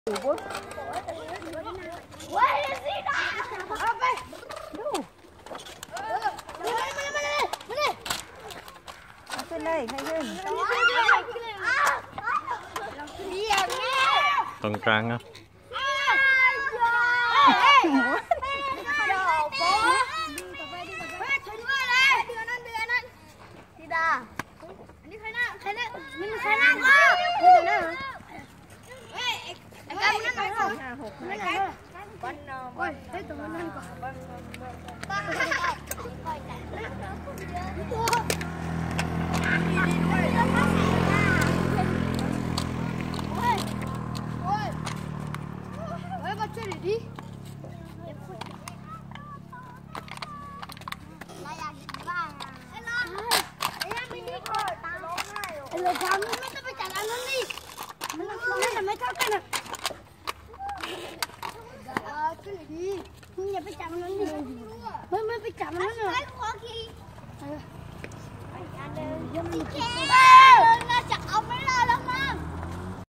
bút quay gì đóเอาไปดูเอาขึ้นเลยให้ขึ้นตรงกลางนะเราทำไม่ต้องไปจัดอันนั้นนี่มันไม่เท่ากันอ่ะขึ้นดีมึงอย่าไปจับมันนั่นดิไม่ไปจับมันนั่นเลยขอขี่ยังมีขี่บ้า